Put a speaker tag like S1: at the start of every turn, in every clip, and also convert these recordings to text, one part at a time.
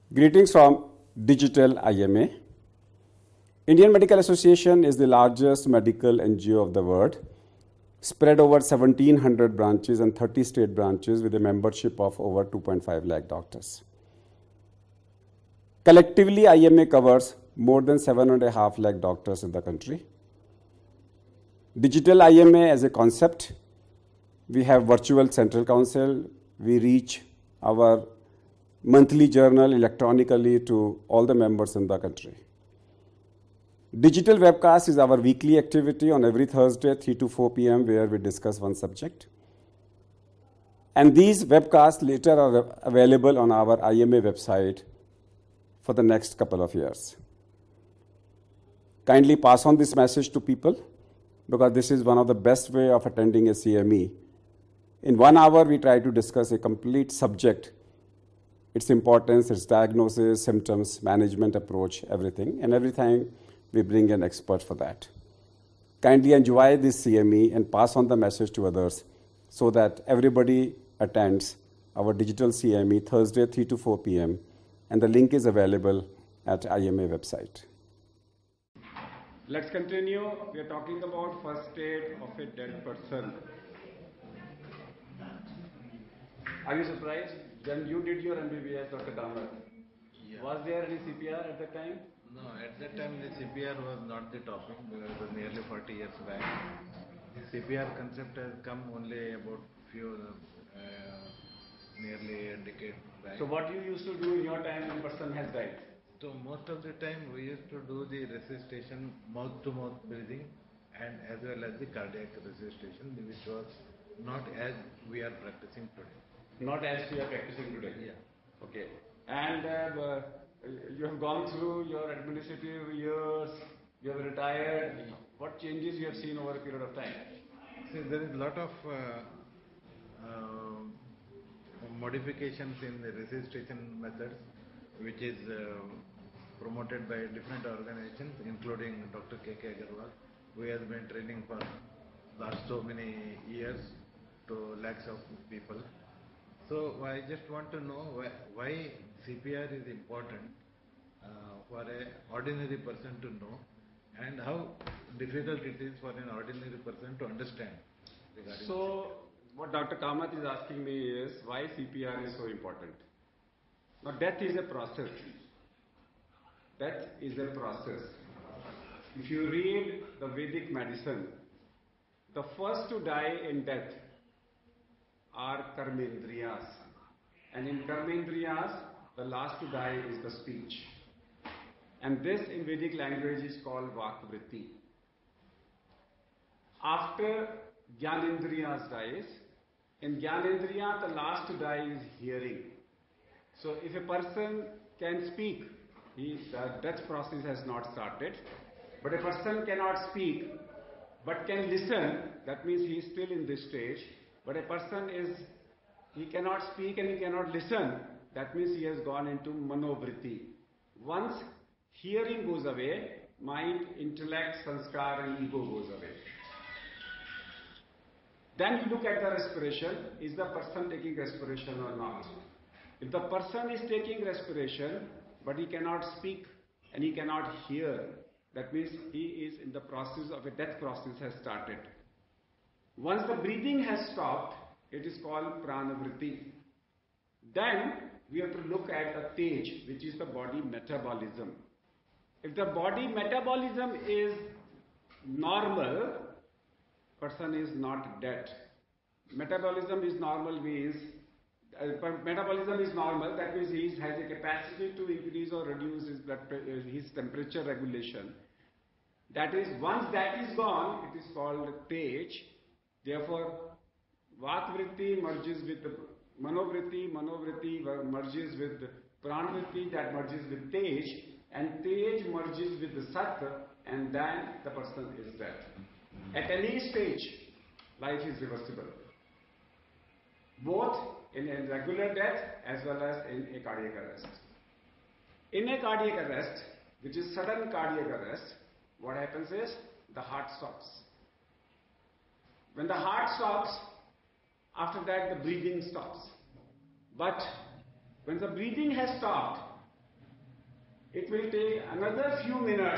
S1: Greetings from Digital IMA. Indian Medical Association is the largest medical NGO of the world, spread over 1,700 branches and 30 state branches with a membership of over 2.5 lakh doctors. Collectively, IMA covers more than 7.5 lakh doctors in the country. Digital IMA as a concept, we have virtual central council, we reach our monthly journal electronically to all the members in the country. Digital webcast is our weekly activity on every Thursday, 3 to 4 p.m., where we discuss one subject. And these webcasts later are available on our IMA website for the next couple of years. Kindly pass on this message to people, because this is one of the best way of attending a CME. In 1 hour, we try to discuss a complete subject, its importance, its diagnosis, symptoms, management approach, everything. And every time we bring an expert for that. Kindly enjoy this CME and pass on the message to others so that everybody attends our digital CME Thursday 3 to 4 p.m. and the link is available at IMA website. Let's continue. We are talking about first aid of a dead person. Are you surprised? When you did your MBBS, Dr. Damat, was there any CPR at that time?
S2: No, at that time the CPR was not the topic because it was nearly 40 years back. The CPR concept has come only about nearly a decade back.
S1: So what you used to do in your time when person has died?
S2: So most of the time we used to do the resuscitation, mouth-to-mouth breathing, and as well as the cardiac resuscitation, which was not as we are practicing today.
S1: Not as we are practicing today?
S2: Yeah.
S1: Okay. And you have gone through your administrative years, you have retired. What changes you have seen over a period of time?
S2: See, there is a lot of modifications in the resuscitation methods, which is promoted by different organizations, including Dr. K.K. Agarwal, who has been training for last so many years to lakhs of people. So I just want to know why CPR is important for an ordinary person to know, and how difficult it is for an ordinary person to understand.
S1: So what Dr. Kamath is asking me is why CPR is so important. Now death is a process. Death is a process. If you read the Vedic medicine, the first to die in death are karmendriyas. And in karmendriyas, the last to die is the speech. And this in Vedic language is called vakvritti. After Gyanendriyas dies, in Gyanendriya, the last to die is hearing. So if a person can speak, the death process has not started. But a person cannot speak, but can listen, that means he is still in this stage. But a person he cannot speak and he cannot listen, that means he has gone into manovritti. Once hearing goes away, mind, intellect, sanskar and ego goes away. Then you look at the respiration, is the person taking respiration or not? If the person is taking respiration, but he cannot speak and he cannot hear, that means he is in the process of a death process has started. Once the breathing has stopped, it is called pranavritti. Then we have to look at the tej, which is the body metabolism. If the body metabolism is normal, person is not dead. Metabolism is normal means, metabolism is normal, that means he has a capacity to increase or reduce his temperature regulation. That is, once that is gone, it is called tej. Therefore, vakvritti merges with manovritti, manovritti merges with pranvritti, that merges with tej, and tej merges with the sat, and then the person is dead. At any stage, life is reversible, both in a regular death as well as in a cardiac arrest. In a cardiac arrest, which is sudden cardiac arrest, what happens is the heart stops. When the heart stops, after that the breathing stops. But when the breathing has stopped, it will take another few minutes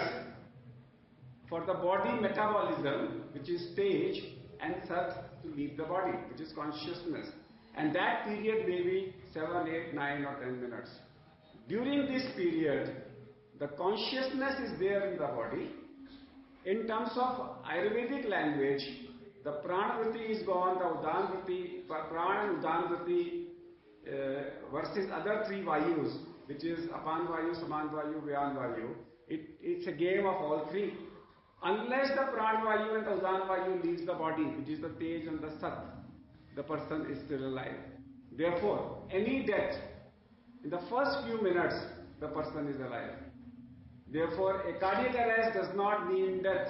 S1: for the body metabolism, which is stage, and such to leave the body, which is consciousness. And that period may be 7, 8, 9 or 10 minutes. During this period, the consciousness is there in the body. In terms of Ayurvedic language, the prana-vritti is gone, the udan-vritti, prana and udan-vritti versus other three vayus, which is apan vayu, saman vayu, vyan vayu. It's a game of all three. Unless the prana vayu and the udan vayu leaves the body, which is the tej and the sat, the person is still alive. Therefore, any death, in the first few minutes, the person is alive. Therefore, a cardiac arrest does not mean death.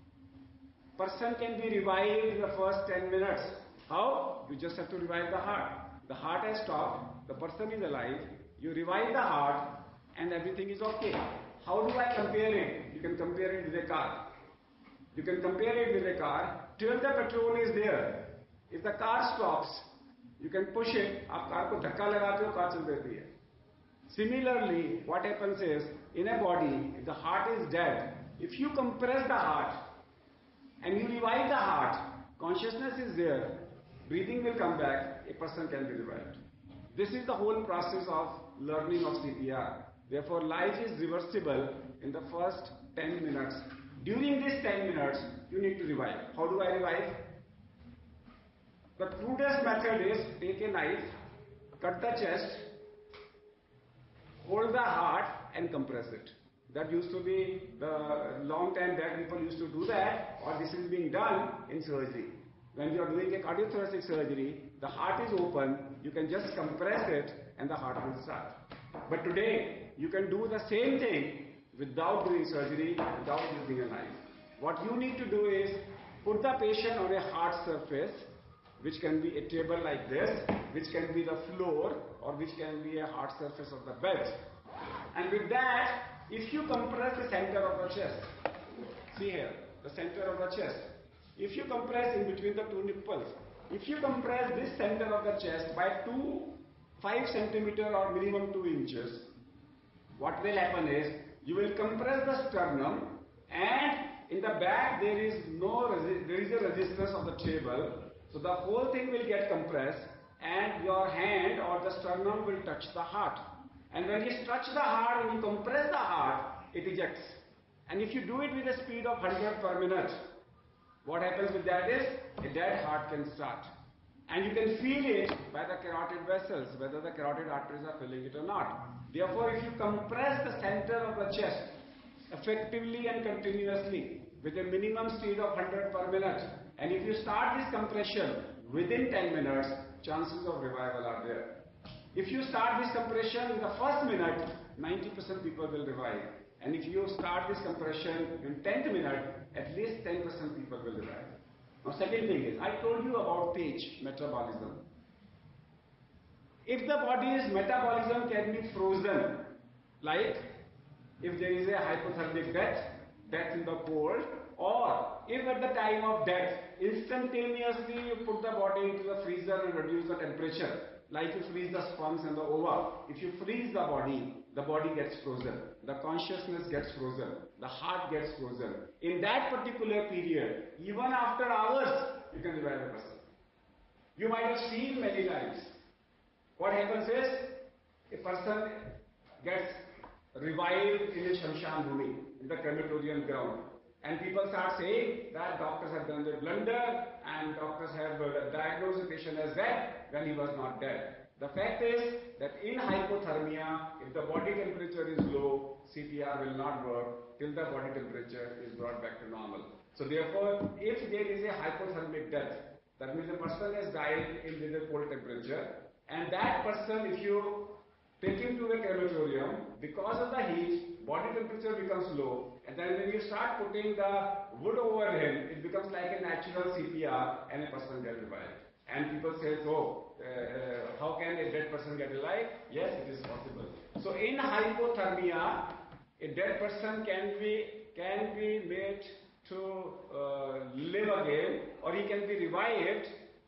S1: Person can be revived in the first 10 minutes. How? You just have to revive the heart. The heart has stopped, the person is alive, you revive the heart, and everything is okay. How do I compare it? You can compare it with a car. You can compare it with a car till the petrol is there. If the car stops, you can push it, आप car को धक्का लगाते हो, car चल देती है. Similarly, what happens is, in a body, if the heart is dead, if you compress the heart and you revive the heart, consciousness is there, breathing will come back, a person can be revived. This is the whole process of learning of CPR. Therefore, life is reversible in the first 10 minutes. During these 10 minutes, you need to revive. How do I revive? The crudest method is take a knife, cut the chest, hold the heart and compress it. That used to be the long time back people used to do that, or this is being done in surgery. When you are doing a cardiothoracic surgery, the heart is open, you can just compress it and the heart will start. But today, you can do the same thing without doing surgery, without using a knife. What you need to do is put the patient on a hard surface, which can be a table like this, which can be the floor, or which can be a hard surface of the bed. And with that, if you compress the center of the chest, see here, the center of the chest, if you compress in between the two nipples, if you compress this center of the chest by 5 centimeter or minimum 2 inches, what will happen is, you will compress the sternum, and in the back there is a resistance of the table, so the whole thing will get compressed, and your hand or the sternum will touch the heart. And when you touch the heart and you compress the heart, it ejects. And if you do it with a speed of 100 per minute, what happens with that is, a dead heart can start. And you can feel it by the carotid vessels, whether the carotid arteries are filling it or not. Therefore, if you compress the center of the chest effectively and continuously with a minimum speed of 100 per minute, and if you start this compression within 10 minutes, chances of revival are there. If you start this compression in the first minute, 90% people will revive. And if you start this compression in 10th minute, at least 10% people will revive. Now, second thing is, I told you about pH, metabolism. If the body's metabolism can be frozen, like if there is a hypothermic death in the cold, or if at the time of death, instantaneously you put the body into the freezer and reduce the temperature, like you freeze the sperms and the ova. If you freeze the body gets frozen, the consciousness gets frozen, the heart gets frozen. In that particular period, even after hours, you can revive a person. You might have seen many times. What happens is, a person gets revived in a Shamshan Bhumi, in the crematorium ground. And people start saying that doctors have done a blunder and doctors have diagnosed the patient as dead when he was not dead. The fact is that in hypothermia, if the body temperature is low, CPR will not work till the body temperature is brought back to normal. So therefore, if there is a hypothermic death, that means the person has died with a cold temperature, and that person, if you take him to the crematorium, because of the heat, body temperature becomes low, and then when you start putting the wood over him, it becomes like a natural CPR and a person gets revived. And people say, how can a dead person get alive? Yes, it is possible. So in hypothermia, a dead person can be made to live again, or he can be revived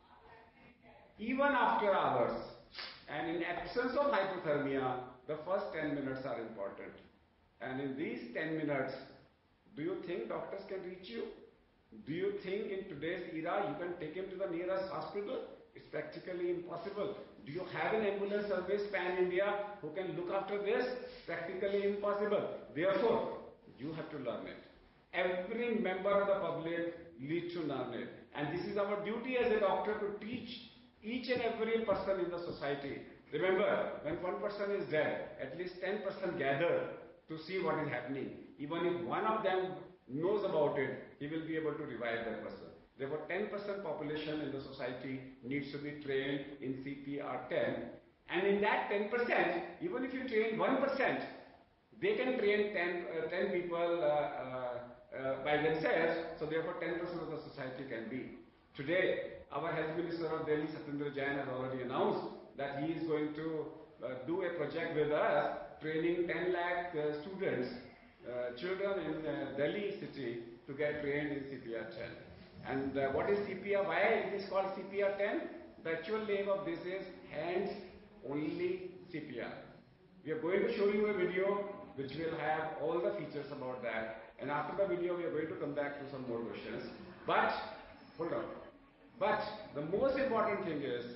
S1: even after hours. And in absence of hypothermia, the first 10 minutes are important. And in these 10 minutes, do you think doctors can reach you? Do you think in today's era you can take him to the nearest hospital? It's practically impossible. Do you have an ambulance service pan-India who can look after this? Practically impossible. Therefore, you have to learn it. Every member of the public needs to learn it. And this is our duty as a doctor to teach each and every person in the society. Remember, when one person is dead, at least 10% gather to see what is happening. Even if one of them knows about it, he will be able to revive that person. Therefore, 10% population in the society needs to be trained in CPR10. And in that 10%, even if you train 1%, they can train 10 people by themselves. So therefore, 10% of the society can be. Today, our Health Minister of Delhi, Satyendra Jain, has already announced that he is going to do a project with us, training 10 lakh students, children in Delhi city to get trained in CPR10. And what is CPR? Why it is called CPR10? The actual name of this is Hands Only CPR. We are going to show you a video which will have all the features about that. And after the video, we are going to come back to some more questions. But, hold on. But the most important thing is,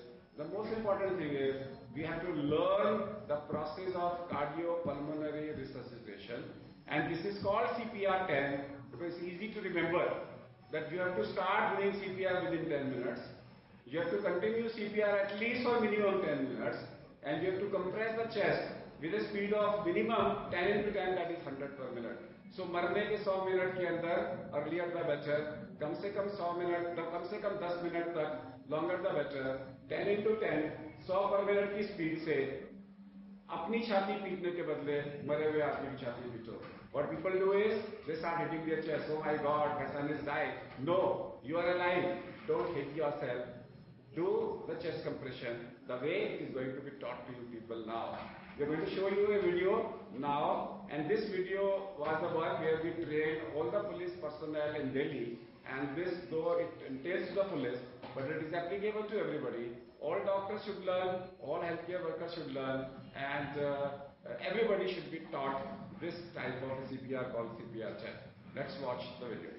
S1: we have to learn the process of cardiopulmonary resuscitation. And this is called CPR10 because it's easy to remember that you have to start doing CPR within 10 minutes. You have to continue CPR at least for minimum 10 minutes. And you have to compress the chest with a speed of minimum 10 into 10, that is 100 per minute. So मरने के 100 minute के अंदर earlier the better, कम से कम 100 minute, कम से कम 10 minute तक longer the better, 10 into 10, 100 पर मिनट की स्पीड से अपनी छाती पीटने के बदले मरे हुए आदमी की छाती पीटो. What people do is they start hitting their chest. Oh my God, my son is died. No, you are alive. Don't hit yourself. Do the chest compression the way it is going to be taught to you people now. We are going to show you a video now, and this video was the one where we trained all the police personnel in Delhi. And this, though it entails the police, but it is applicable to everybody. All doctors should learn, all healthcare workers should learn, and everybody should be taught this type of CPR called CPR10. Let's watch the video.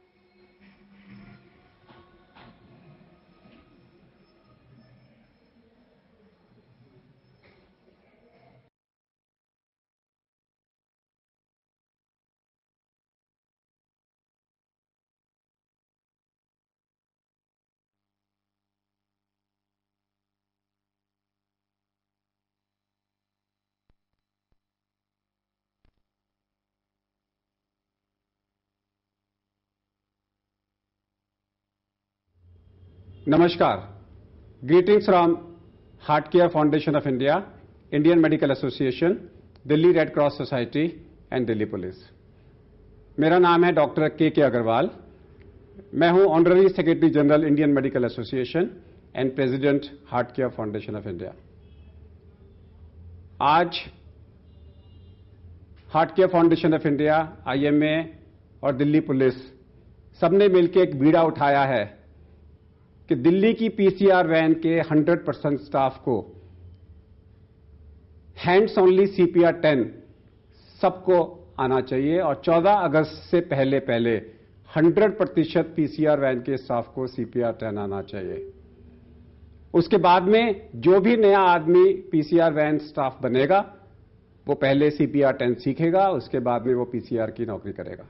S1: Namaskar. Greetings from Heart Care Foundation of India, Indian Medical Association, Delhi Red Cross Society and Delhi Police. मेरा नाम है doctor के अग्रवाल. मैं हूं honorary secretary general Indian medical association and president heart care foundation of India. आज heart care foundation of India, IMA और Delhi police सबने मिलकर एक बीड़ा उठाया है कि दिल्ली की PCR वैन के 100% स्टाफ को हैंड्स ओनली CPR10 सबको आना चाहिए और 14 अगस्त से पहले 100% PCR वैन के स्टाफ को CPR10 आना चाहिए. उसके बाद में जो भी नया आदमी PCR वैन स्टाफ बनेगा वो पहले CPR10 सीखेगा, उसके बाद में वो PCR की नौकरी करेगा.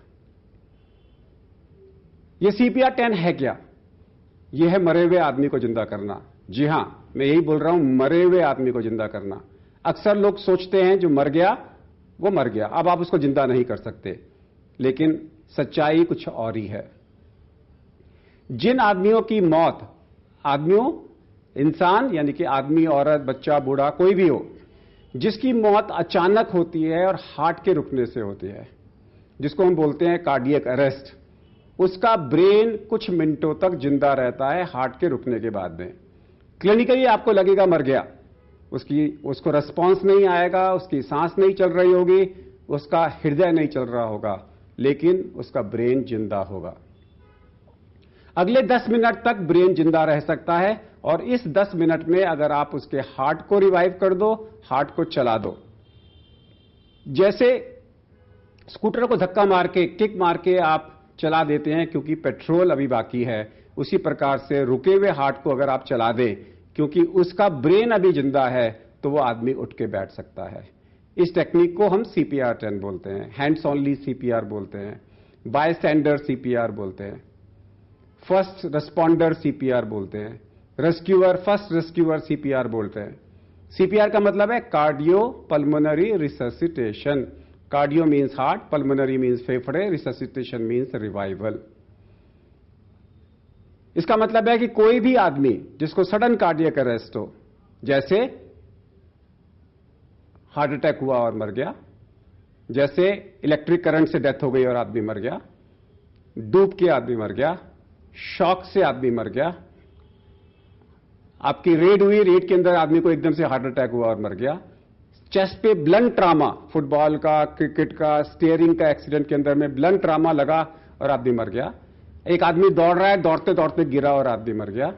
S1: ये CPR10 है क्या? यह है मरे हुए आदमी को जिंदा करना. जी हां, मैं यही बोल रहा हूं, मरे हुए आदमी को जिंदा करना. अक्सर लोग सोचते हैं जो मर गया वो मर गया, अब आप उसको जिंदा नहीं कर सकते, लेकिन सच्चाई कुछ और ही है. जिन आदमियों की मौत, आदमियों, इंसान यानी कि आदमी, औरत, बच्चा, बूढ़ा, कोई भी हो, जिसकी मौत अचानक होती है और हार्ट के रुकने से होती है, जिसको हम बोलते हैं कार्डियक अरेस्ट, उसका ब्रेन कुछ मिनटों तक जिंदा रहता है हार्ट के रुकने के बाद में. क्लिनिकली आपको लगेगा मर गया, उसको रिस्पांस नहीं आएगा, उसकी सांस नहीं चल रही होगी, उसका हृदय नहीं चल रहा होगा, लेकिन उसका ब्रेन जिंदा होगा. अगले 10 मिनट तक ब्रेन जिंदा रह सकता है और इस 10 मिनट में अगर आप उसके हार्ट को रिवाइव कर दो, हार्ट को चला दो. जैसे स्कूटर को धक्का मार के, किक मार के आप चला देते हैं क्योंकि पेट्रोल अभी बाकी है, उसी प्रकार से रुके हुए हार्ट को अगर आप चला दें क्योंकि उसका ब्रेन अभी जिंदा है, तो वो आदमी उठ के बैठ सकता है। इस टेक्निक को हम CPR10 बोलते हैं, हैंड्स ओनली CPR बोलते हैं, बायस्टैंडर CPR बोलते हैं, फर्स्ट रिस्पॉन्डर CPR बोलते हैं, रेस्क्यूअर, फर्स्ट रेस्क्यूअर CPR बोलते हैं। CPR का मतलब है cardio pulmonary resuscitation. Cardio means heart, pulmonary means फेफड़े, रिससिटेशन मीन्स रिवाइवल। इसका मतलब है कि कोई भी आदमी जिसको सडन कार्डियक अरेस्ट हो, जैसे हार्ट अटैक हुआ और मर गया, जैसे इलेक्ट्रिक करंट से डेथ हो गई और आदमी मर गया, डूब के आदमी मर गया, शॉक से आदमी मर गया, आपकी रेड हुई, रेड के अंदर आदमी को एकदम से हार्ट अटैक हुआ और मर गया, चेस्ट पे ब्लंट ट्रामा, फुटबॉल का, क्रिकेट का, स्टीयरिंग का एक्सीडेंट के अंदर में ब्लंट ट्रामा लगा और आदमी मर गया, एक आदमी दौड़ रहा है, दौड़ते दौड़ते गिरा और आदमी मर गया।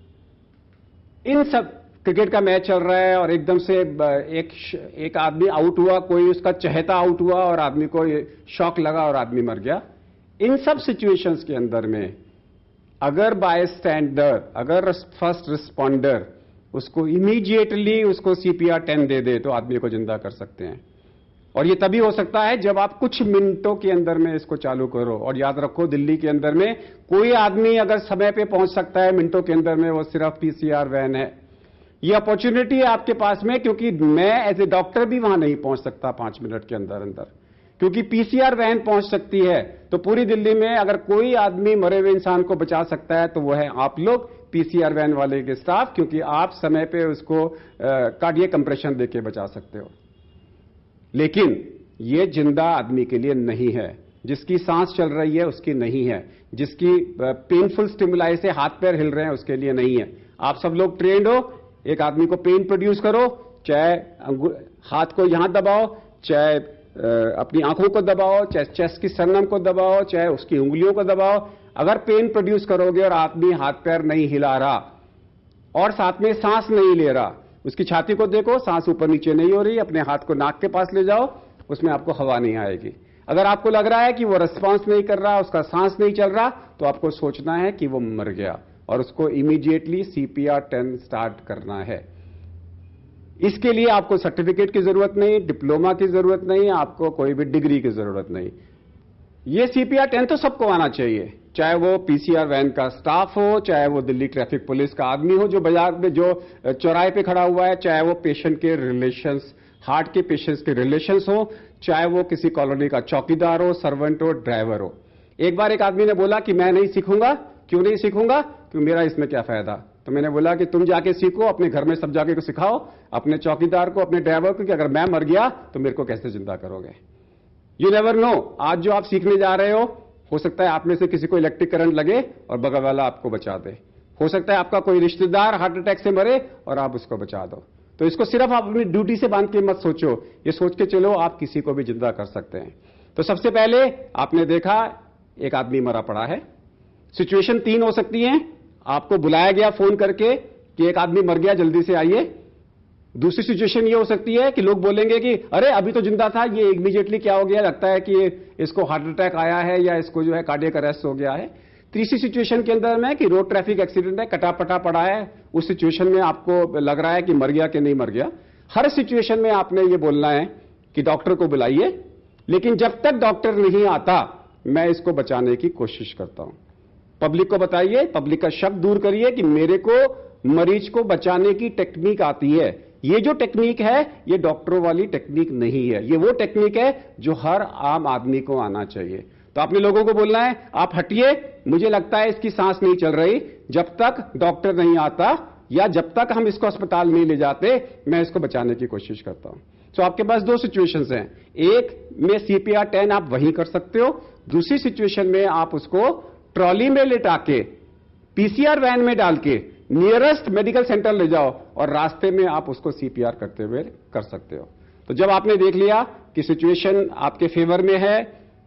S1: इन सब, क्रिकेट का मैच चल रहा है और एकदम से एक आदमी आउट हुआ, कोई उसका चहेता आउट हुआ और आदमी को शॉक लगा और आदमी मर गया। इन सब सिचुएशंस के अंदर में अगर बायस्टैंडर, अगर फर्स्ट रिस्पॉन्डर उसको इमीडिएटली उसको CPR10 दे दे तो आदमी को जिंदा कर सकते हैं। और ये तभी हो सकता है जब आप कुछ मिनटों के अंदर में इसको चालू करो। और याद रखो, दिल्ली के अंदर में कोई आदमी अगर समय पे पहुंच सकता है मिनटों के अंदर में, वो सिर्फ PCR वैन है। ये अपॉर्चुनिटी है आपके पास में, क्योंकि मैं एज ए डॉक्टर भी वहां नहीं पहुंच सकता 5 मिनट के अंदर अंदर, क्योंकि PCR वैन पहुंच सकती है। तो पूरी दिल्ली में अगर कोई आदमी मरे हुए इंसान को बचा सकता है तो वो है आप लोग, PCR वैन वाले के स्टाफ, क्योंकि आप समय पे उसको कार्डियक कंप्रेशन देके बचा सकते हो। लेकिन ये जिंदा आदमी के लिए नहीं है। जिसकी सांस चल रही है उसकी नहीं है, जिसकी पेनफुल स्टिमुलाई से हाथ पैर हिल रहे हैं उसके लिए नहीं है। आप सब लोग ट्रेंड हो, एक आदमी को पेन प्रोड्यूस करो, चाहे हाथ को यहां दबाओ, चाहे अपनी आंखों को दबाओ, चाहे चेस्ट की सरनम को दबाओ, चाहे उसकी उंगलियों को दबाओ। अगर पेन प्रोड्यूस करोगे और आदमी हाथ पैर नहीं हिला रहा और साथ में सांस नहीं ले रहा, उसकी छाती को देखो, सांस ऊपर नीचे नहीं हो रही, अपने हाथ को नाक के पास ले जाओ, उसमें आपको हवा नहीं आएगी। अगर आपको लग रहा है कि वो रिस्पांस नहीं कर रहा, उसका सांस नहीं चल रहा, तो आपको सोचना है कि वो मर गया और उसको इमीडिएटली CPR10 स्टार्ट करना है। इसके लिए आपको सर्टिफिकेट की जरूरत नहीं, डिप्लोमा की जरूरत नहीं, आपको कोई भी डिग्री की जरूरत नहीं। ये CPR10 तो सबको आना चाहिए, चाहे वो PCR वैन का स्टाफ हो, चाहे वो दिल्ली ट्रैफिक पुलिस का आदमी हो जो बाजार में, जो चौराहे पे खड़ा हुआ है, चाहे वो पेशेंट के रिलेशंस, हार्ट के पेशेंट्स के रिलेशंस हो, चाहे वो किसी कॉलोनी का चौकीदार हो, सर्वेंट हो, ड्राइवर हो। एक बार एक आदमी ने बोला कि मैं नहीं सीखूंगा। क्यों नहीं सीखूंगा? क्योंकि मेरा इसमें क्या फायदा। तो मैंने बोला कि तुम जाके सीखो, अपने घर में सब जाके को सिखाओ, अपने चौकीदार को, अपने ड्राइवर को, कि अगर मैं मर गया तो मेरे को कैसे जिंदा करोगे। यू नेवर नो, आज जो आप सीखने जा रहे हो सकता है आप में से किसी को इलेक्ट्रिक करंट लगे और बगल वाला आपको बचा दे। हो सकता है आपका कोई रिश्तेदार हार्ट अटैक से मरे और आप उसको बचा दो। तो इसको सिर्फ आप अपनी ड्यूटी से बांध के मत सोचो, ये सोच के चलो आप किसी को भी जिंदा कर सकते हैं। तो सबसे पहले आपने देखा एक आदमी मरा पड़ा है। सिचुएशन 3 हो सकती है, आपको बुलाया गया फोन करके कि एक आदमी मर गया, जल्दी से आइए। दूसरी सिचुएशन ये हो सकती है कि लोग बोलेंगे कि अरे अभी तो जिंदा था, ये इमीडिएटली क्या हो गया, लगता है कि इसको हार्ट अटैक आया है या इसको जो है कार्डियक अरेस्ट हो गया है। तीसरी सिचुएशन के अंदर में कि रोड ट्रैफिक एक्सीडेंट है, कटापटा पड़ा है, उस सिचुएशन में आपको लग रहा है कि मर गया कि नहीं मर गया। हर सिचुएशन में आपने ये बोलना है कि डॉक्टर को बुलाइए, लेकिन जब तक डॉक्टर नहीं आता मैं इसको बचाने की कोशिश करता हूं। पब्लिक को बताइए, पब्लिक का शक दूर करिए कि मेरे को मरीज को बचाने की टेक्निक आती है। ये जो टेक्निक है ये डॉक्टरों वाली टेक्निक नहीं है, ये वो टेक्निक है जो हर आम आदमी को आना चाहिए। तो आपने लोगों को बोलना है आप हटिए, मुझे लगता है इसकी सांस नहीं चल रही, जब तक डॉक्टर नहीं आता या जब तक हम इसको अस्पताल नहीं ले जाते मैं इसको बचाने की कोशिश करता हूं। तो आपके पास 2 सिचुएशंस हैं, एक में CPR10 आप वहीं कर सकते हो, दूसरी सिचुएशन में आप उसको ट्रॉली में लेटा के PCR वैन में डाल के नियरेस्ट मेडिकल सेंटर ले जाओ और रास्ते में आप उसको CPR करते हुए कर सकते हो। तो जब आपने देख लिया कि सिचुएशन आपके फेवर में है,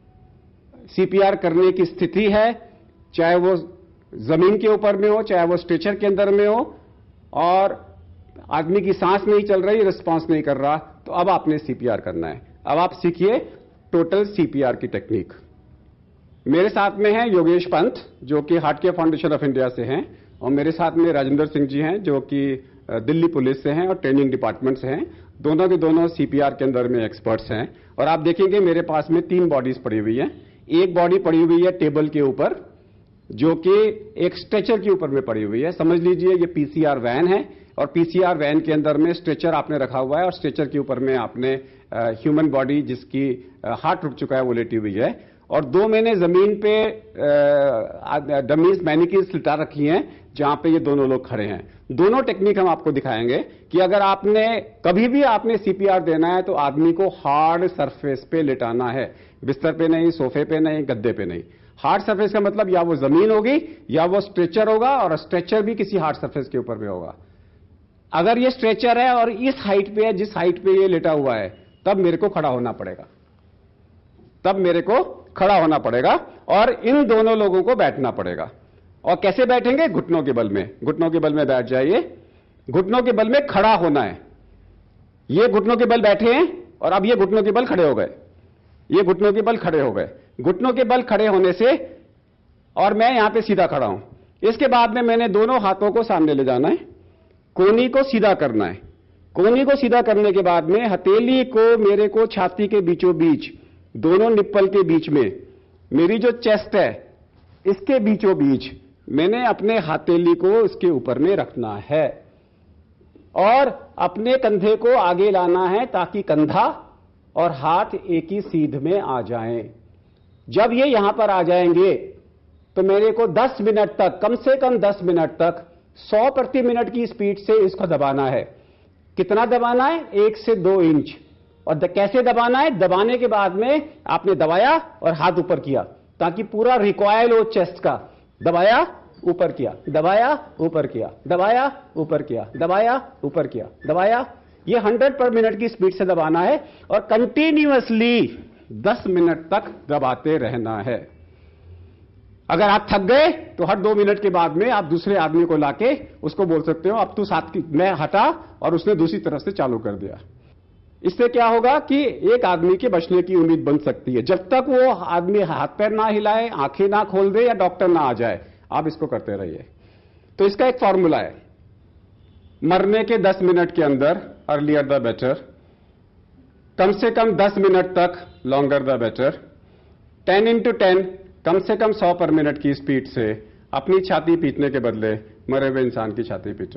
S1: CPR करने की स्थिति है, चाहे वो जमीन के ऊपर में हो, चाहे वो स्ट्रेचर के अंदर में हो, और आदमी की सांस नहीं चल रही, रिस्पांस नहीं कर रहा, तो अब आपने CPR करना है। अब आप सीखिए, टोटल सीपीआर की टेक्निक। मेरे साथ में है योगेश पंत जो कि heart care foundation of India से हैं, और मेरे साथ में राजेंद्र सिंह जी हैं जो कि दिल्ली पुलिस से हैं और ट्रेनिंग डिपार्टमेंट से हैं। दोनों के दोनों सीपीआर के अंदर में एक्सपर्ट्स हैं। और आप देखेंगे मेरे पास में 3 बॉडीज पड़ी हुई हैं। एक बॉडी पड़ी हुई है टेबल के ऊपर जो कि एक स्ट्रेचर के ऊपर में पड़ी हुई है। समझ लीजिए ये पीसीआर वैन है, और पीसीआर वैन के अंदर में स्ट्रेचर आपने रखा हुआ है, और स्ट्रेचर के ऊपर में आपने ह्यूमन बॉडी जिसकी हार्ट रुक चुका है वो लेटी हुई है। और 2 मैंने जमीन पे डमीज मैनिकीज लिटा रखी हैं जहां पे ये दोनों लोग खड़े हैं। दोनों टेक्निक हम आपको दिखाएंगे कि अगर आपने कभी भी आपने सीपीआर देना है तो आदमी को हार्ड सरफेस पे लिटाना है, बिस्तर पे नहीं, सोफे पे नहीं, गद्दे पे नहीं। हार्ड सरफेस का मतलब या वो जमीन होगी या वो स्ट्रेचर होगा, और स्ट्रेचर भी किसी हार्ड सरफेस के ऊपर में होगा। अगर ये स्ट्रेचर है और इस हाइट पे है जिस हाइट पे ये लेटा हुआ है, तब मेरे को खड़ा होना पड़ेगा, तब मेरे को खड़ा होना पड़ेगा, और इन दोनों लोगों को बैठना पड़ेगा। और कैसे बैठेंगे? घुटनों के बल में, घुटनों के बल में बैठ जाइए। घुटनों के बल में खड़ा होना है। ये घुटनों के बल बैठे हैं और अब ये घुटनों के बल खड़े हो गए, ये घुटनों के बल खड़े हो गए। घुटनों के बल खड़े होने से, और मैं यहां पे सीधा खड़ा हूं। इसके बाद में मैंने दोनों हाथों को सामने ले जाना है, कोहनी को सीधा करना है। कोहनी को सीधा करने के बाद में हथेली को मेरे को छाती के बीचों बीच, दोनों निप्पल के बीच में, मेरी जो चेस्ट है इसके बीचों बीच मैंने अपने हथेली को इसके ऊपर में रखना है, और अपने कंधे को आगे लाना है ताकि कंधा और हाथ एक ही सीध में आ जाएं। जब ये यहां पर आ जाएंगे तो मेरे को 10 मिनट तक, कम से कम 10 मिनट तक 100 प्रति मिनट की स्पीड से इसको दबाना है। कितना दबाना है? 1 से 2 इंच। और कैसे दबाना है? दबाने के बाद में आपने दबाया और हाथ ऊपर किया ताकि पूरा रिकॉयल हो चेस्ट का। दबाया, ऊपर किया, दबाया, ऊपर किया, दबाया, ऊपर किया, दबाया, ऊपर किया, दबाया। ये 100 पर मिनट की स्पीड से दबाना है और कंटिन्यूअसली 10 मिनट तक दबाते रहना है। अगर आप थक गए तो हर 2 मिनट के बाद में आप दूसरे आदमी को लाके उसको बोल सकते हो अब तू साथ की, मैं हटा, और उसने दूसरी तरफ से चालू कर दिया। इससे क्या होगा कि एक आदमी के बचने की उम्मीद बन सकती है। जब तक वो आदमी हाथ पैर ना हिलाए, आंखें ना खोल दे या डॉक्टर ना आ जाए, आप इसको करते रहिए। तो इसका एक फॉर्मूला है, मरने के 10 मिनट के अंदर, अर्लियर द बेटर, कम से कम 10 मिनट तक, लॉन्गर द बेटर, 10 into 10, कम से कम 100 पर मिनट की स्पीड से अपनी छाती पीटने के बदले मरे हुए इंसान की छाती पीटो।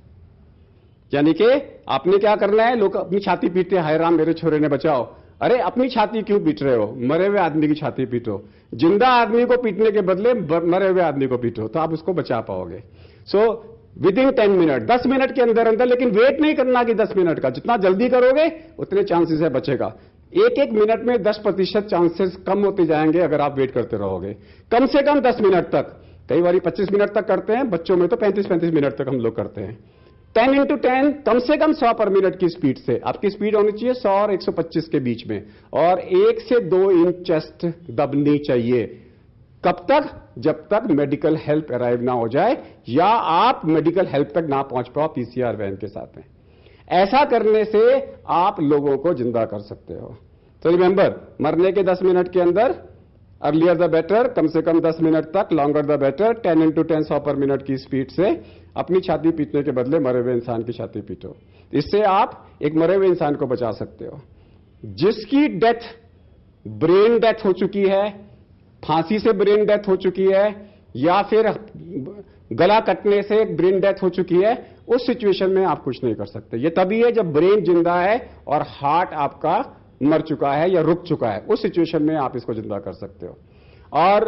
S1: यानी कि आपने क्या करना है? लोग अपनी छाती पीटते, हाय राम मेरे छोरे ने बचाओ। अरे अपनी छाती क्यों पीट रहे हो? मरे हुए आदमी की छाती पीटो। जिंदा आदमी को पीटने के बदले मरे हुए आदमी को पीटो, तो आप उसको बचा पाओगे। सो विदिन 10 मिनट, 10 मिनट के अंदर अंदर, लेकिन वेट नहीं करना कि 10 मिनट का, जितना जल्दी करोगे उतने चांसेस है बचेगा। एक मिनट में 10% चांसेस कम होते जाएंगे अगर आप वेट करते रहोगे। कम से कम 10 मिनट तक, कई बार 25 मिनट तक करते हैं, बच्चों में तो 35-35 मिनट तक हम लोग करते हैं। 10 into 10, कम से कम 100 पर मिनट की स्पीड से। आपकी स्पीड होनी चाहिए 100 और 125 के बीच में, और 1 से 2 इंच चेस्ट दबनी चाहिए। कब तक? जब तक मेडिकल हेल्प अराइव ना हो जाए या आप मेडिकल हेल्प तक ना पहुंच पाओ पीसीआर वैन के साथ में। ऐसा करने से आप लोगों को जिंदा कर सकते हो। तो रिमेंबर, मरने के 10 मिनट के अंदर, अर्लियर द बेटर, कम से कम 10 मिनट तक, लॉन्गर द बेटर, 10 into 10, 100 पर मिनट की स्पीड से अपनी छाती पीटने के बदले मरे हुए इंसान की छाती पीटो। इससे आप एक मरे हुए इंसान को बचा सकते हो। जिसकी डेथ, ब्रेन डेथ हो चुकी है, फांसी से ब्रेन डेथ हो चुकी है, या फिर गला कटने से ब्रेन डेथ हो चुकी है, उस सिचुएशन में आप कुछ नहीं कर सकते। ये तभी है जब ब्रेन जिंदा है और हार्ट आपका मर चुका है या रुक चुका है, उस सिचुएशन में आप इसको जिंदा कर सकते हो। और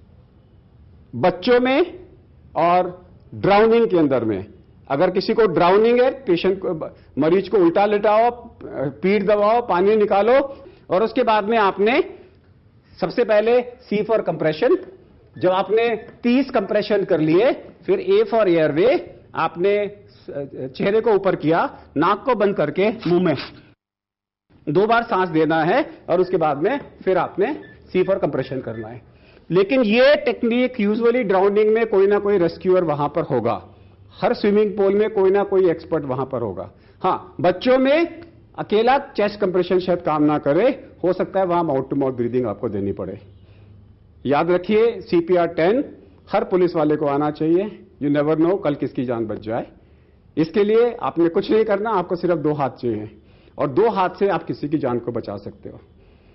S1: बच्चों में और ड्राउनिंग के अंदर में, अगर किसी को ड्राउनिंग है, पेशेंट को, मरीज को उल्टा लेटाओ, पीठ दबाओ, पानी निकालो, और उसके बाद में आपने सबसे पहले सी फॉर कंप्रेशन। जब आपने 30 कंप्रेशन कर लिए, फिर ए फॉर एयरवे, आपने चेहरे को ऊपर किया, नाक को बंद करके मुंह में 2 बार सांस देना है, और उसके बाद में फिर आपने सी फॉर कंप्रेशन करना है। लेकिन ये टेक्निक यूजुअली ड्राउनिंग में कोई ना कोई रेस्क्यूअर वहां पर होगा, हर स्विमिंग पूल में कोई ना कोई एक्सपर्ट वहां पर होगा। हां, बच्चों में अकेला चेस्ट कंप्रेशन शायद काम ना करे, हो सकता है वहां माउथ टू माउथ ब्रीदिंग आपको देनी पड़े। याद रखिए CPR10 हर पुलिस वाले को आना चाहिए। यू नेवर नो कल किसकी जान बच जाए। इसके लिए आपने कुछ नहीं करना, आपको सिर्फ 2 हाथ चाहिए और 2 हाथ से आप किसी की जान को बचा सकते हो।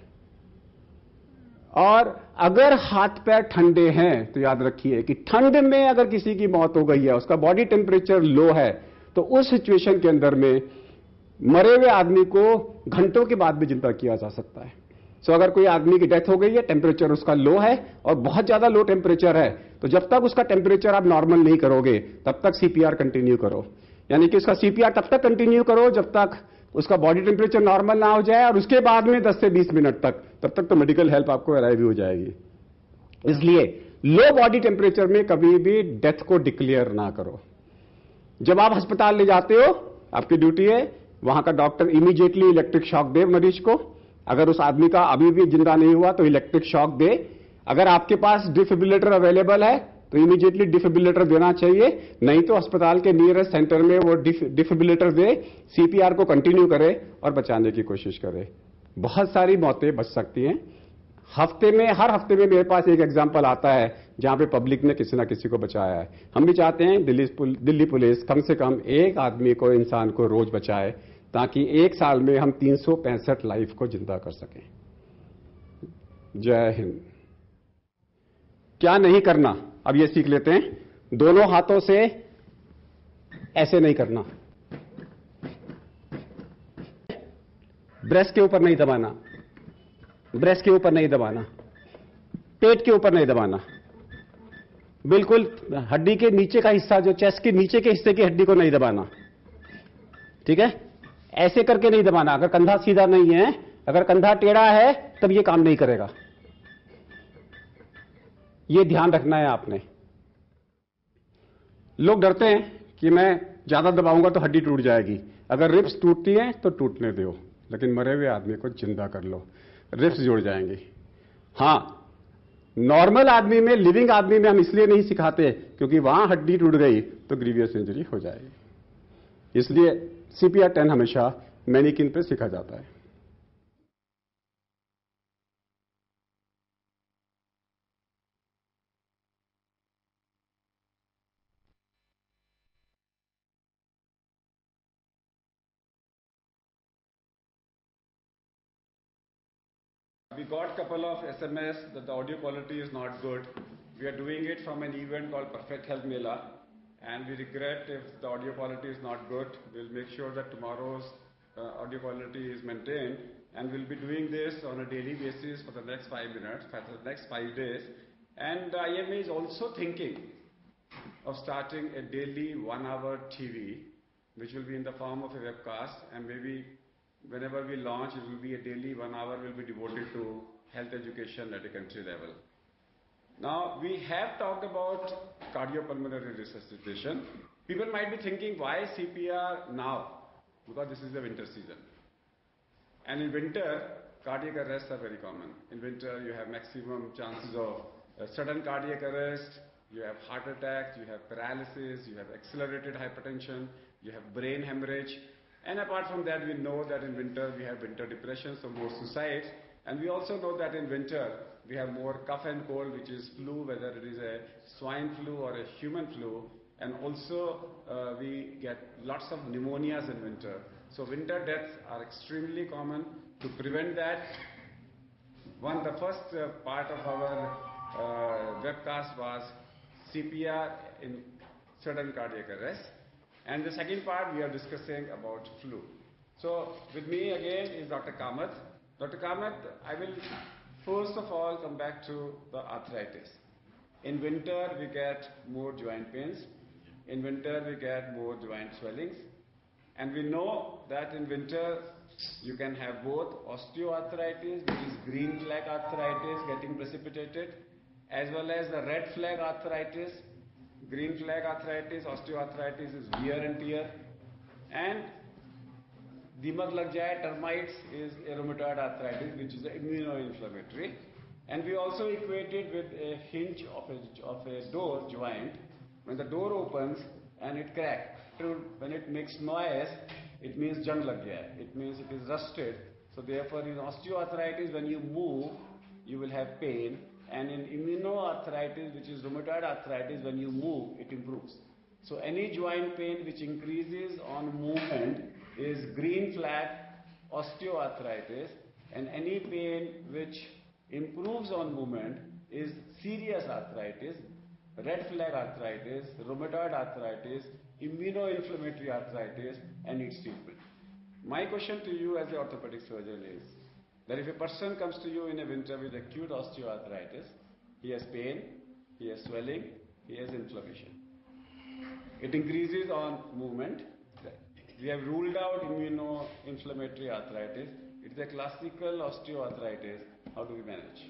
S1: और अगर हाथ पैर ठंडे हैं तो याद रखिए कि ठंड में अगर किसी की मौत हो गई है, उसका बॉडी टेम्परेचर लो है, तो उस सिचुएशन के अंदर में मरे हुए आदमी को घंटों के बाद भी जिंदा किया जा सकता है। सो अगर कोई आदमी की डेथ हो गई है, टेम्परेचर उसका लो है और बहुत ज्यादा लो टेम्परेचर है, तो जब तक उसका टेम्परेचर आप नॉर्मल नहीं करोगे तब तक CPR कंटिन्यू करो। यानी कि उसका CPR तब तक कंटिन्यू करो जब तक उसका बॉडी टेम्परेचर नॉर्मल ना हो जाए, और उसके बाद में 10 से 20 मिनट तक, तब तक तो मेडिकल हेल्प आपको अराइव हो जाएगी। इसलिए लो बॉडी टेम्परेचर में कभी भी डेथ को डिक्लेयर ना करो। जब आप अस्पताल ले जाते हो, आपकी ड्यूटी है वहां का डॉक्टर इमीडिएटली इलेक्ट्रिक शॉक दे मरीज को। अगर उस आदमी का अभी भी जिंदा नहीं हुआ तो इलेक्ट्रिक शॉक दे। अगर आपके पास डिफिब्रिलेटर अवेलेबल है तो इमीडिएटली डिफिब्रिलेटर देना चाहिए, नहीं तो अस्पताल के नियरेस्ट सेंटर में वो डिफिब्रिलेटर दे, CPR को कंटिन्यू करे और बचाने की कोशिश करे। बहुत सारी मौतें बच सकती हैं। हर हफ्ते में मेरे पास एक एग्जाम्पल आता है जहां पे पब्लिक ने किसी ना किसी को बचाया है। हम भी चाहते हैं दिल्ली पुलिस कम से कम एक आदमी को, इंसान को रोज बचाए, ताकि एक साल में हम 365 लाइफ को जिंदा कर सकें। जय हिंद। क्या नहीं करना, अब ये सीख लेते हैं। दोनों हाथों से ऐसे नहीं करना, ब्रेस्ट के ऊपर नहीं दबाना, ब्रेस्ट के ऊपर नहीं दबाना, पेट के ऊपर नहीं दबाना, बिल्कुल हड्डी के नीचे का हिस्सा, जो चेस्ट के नीचे के हिस्से की हड्डी को नहीं दबाना। ठीक है, ऐसे करके नहीं दबाना। अगर कंधा सीधा नहीं है, अगर कंधा टेढ़ा है, तब ये काम नहीं करेगा। ये ध्यान रखना है आपने। लोग डरते हैं कि मैं ज्यादा दबाऊंगा तो हड्डी टूट जाएगी। अगर रिब्स टूटती हैं तो टूटने दो, लेकिन मरे हुए आदमी को जिंदा कर लो, रिब्स जुड़ जाएंगी। हां, नॉर्मल आदमी में, लिविंग आदमी में हम इसलिए नहीं सिखाते क्योंकि वहां हड्डी टूट गई तो ग्रीवियस इंजरी हो जाएगी। इसलिए CPR10 हमेशा मैनिकिन पे सीखा जाता है। We got couple of SMS that the audio quality is not good. We are doing it from an event called Perfect Health Mela, and we regret if the audio quality is not good. We'll make sure that tomorrow's audio quality is maintained, and we'll be doing this on a daily basis for the next 5 minutes, for the next 5 days. And IMA is also thinking of starting a daily 1-hour TV, which will be in the form of a webcast, and maybe whenever we launch, it will be a daily 1 hour will be devoted to health education at a country level. Now, we have talked about cardiopulmonary resuscitation. People might be thinking, why CPR now? Because this is the winter season. And in winter, cardiac arrests are very common. In winter, you have maximum chances of sudden cardiac arrest, you have heart attacks, you have paralysis, you have accelerated hypertension, you have brain hemorrhage. And apart from that, we know that in winter we have winter depression, so more suicides. And we also know that in winter we have more cough and cold, which is flu, whether it is a swine flu or a human flu. And also we get lots of pneumonias in winter. So winter deaths are extremely common. To prevent that, the first part of our webcast was CPR in sudden cardiac arrest. And the second part, we are discussing about flu. So with me again is Dr. Kamath. Dr. Kamath, I will first of all come back to the arthritis. In winter, we get more joint pains. In winter, we get more joint swellings. And we know that in winter, you can have both osteoarthritis, which is green flag arthritis getting precipitated, as well as the red flag arthritis. Green flag arthritis, osteoarthritis is wear and tear, and दीमक लग जाए, termites is a rheumatoid arthritis, which is immunoinflammatory. And we also equate it with a hinge of a door joint. When the door opens and it cracks, when it makes noise, it means jung lag gaya hai. It means it is rusted. So therefore in osteoarthritis, when you move, you will have pain. And in immunoarthritis, which is rheumatoid arthritis, when you move, it improves. So any joint pain which increases on movement is green flag osteoarthritis, and any pain which improves on movement is serious arthritis, red flag arthritis, rheumatoid arthritis, immunoinflammatory arthritis, and its treatment. My question to you as an orthopedic surgeon is that if a person comes to you in a winter with acute osteoarthritis, he has pain, he has swelling, he has inflammation. It increases on movement. We have ruled out immunoinflammatory arthritis. It is a classical osteoarthritis. How do we manage?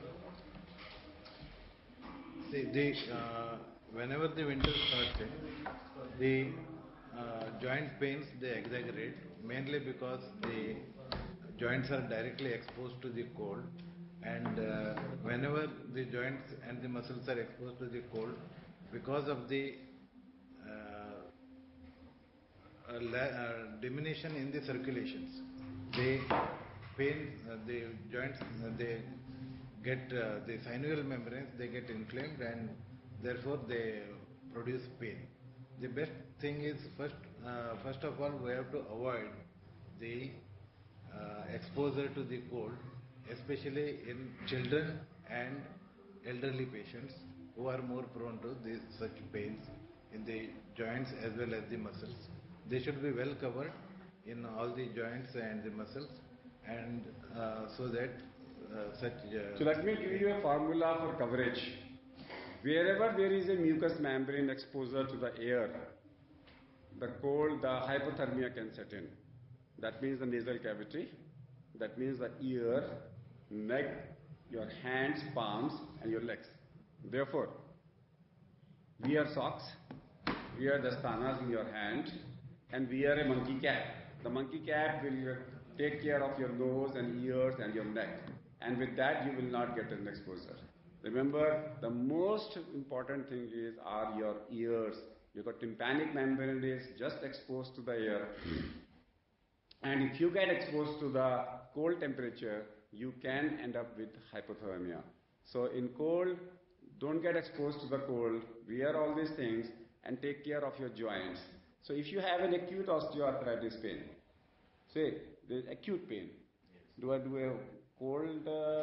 S2: See, whenever the winter starts, the joint pains they exaggerate, mainly because the joints are directly exposed to the cold, and whenever the joints and the muscles are exposed to the cold, because of the diminution in the circulations, the pain, the joints, they get the synovial membranes, they get inflamed, and therefore they produce pain. The best thing is first of all we have to avoid the exposure to the cold, especially in children and elderly patients who are more prone to such pains in the joints as well as the muscles. They should be well covered in all the joints and the muscles, and so that
S1: So let me give you a formula for coverage. Wherever there is a mucous membrane exposure to the air, the cold, the hypothermia can set in. That means the nasal cavity, that means the ear, neck, your hands, palms, and your legs. Therefore, wear socks, wear dastanas in your hand, and wear a monkey cap. The monkey cap will take care of your nose and ears and your neck. And with that, you will not get an exposure. Remember, the most important thing are your ears. Your tympanic membrane is just exposed to the air. And if you get exposed to the cold temperature, you can end up with hypothermia. So in cold, don't get exposed to the cold, wear all these things, and take care of your joints. So if you have an acute osteoarthritis pain, say there's acute pain, do I do a cold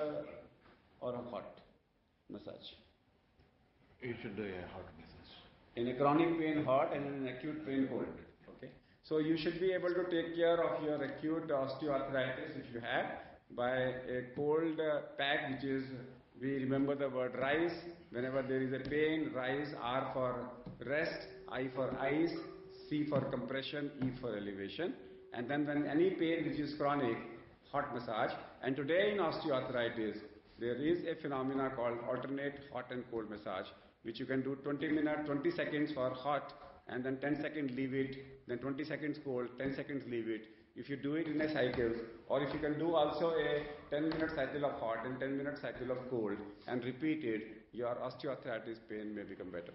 S1: or a hot massage?
S2: you should do a hot massage.
S1: In a chronic pain, hot, and in an acute pain, cold. Okay. So you should be able to take care of your acute osteoarthritis if you have by a cold pack, which is, we remember the word rise. Whenever there is a pain, rise, R for rest, I for ice, C for compression, E for elevation. And then when any pain which is chronic, hot massage. And today in osteoarthritis, there is a phenomena called alternate hot and cold massage, which you can do 20 seconds for hot, and then 10 seconds leave it, then 20 seconds cold, 10 seconds leave it. If you do it in a cycle, or if you can do also a 10-minute cycle of hot and 10-minute cycle of cold, and repeat it, your osteoarthritis pain may become better.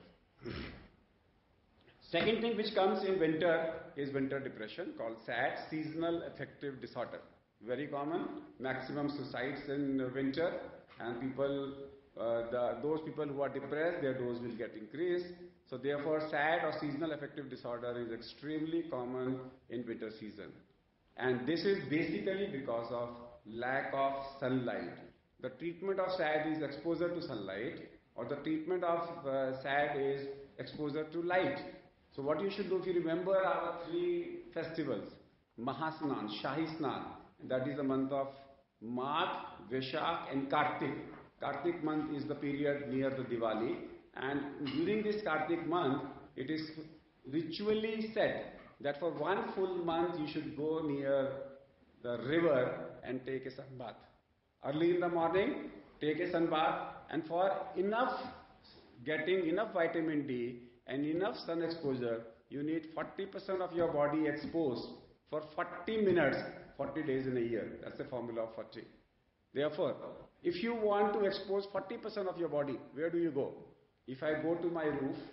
S1: Second thing which comes in winter is winter depression, called SAD, seasonal affective disorder. Very common, maximum suicides in winter, and people, those people who are depressed, their dose will get increased. So therefore, SAD or seasonal affective disorder is extremely common in winter season. And this is basically because of lack of sunlight. The treatment of SAD is exposure to sunlight, or the treatment of SAD is exposure to light. So what you should do, if you remember our 3 festivals, Mahasnan, Shahi Snan, that is the month of Magh, Vaishakh and Kartik. Kartik month is the period near the Diwali, and during this Kartik month, it is ritually said that for 1 full month you should go near the river and take a sun bath. Early in the morning, take a sun bath, and for getting enough vitamin D and enough sun exposure, you need 40% of your body exposed for 40 minutes, 40 days in a year. That's the formula of 40. Therefore, if you want to expose 40% of your body, where do you go? If I go to my roof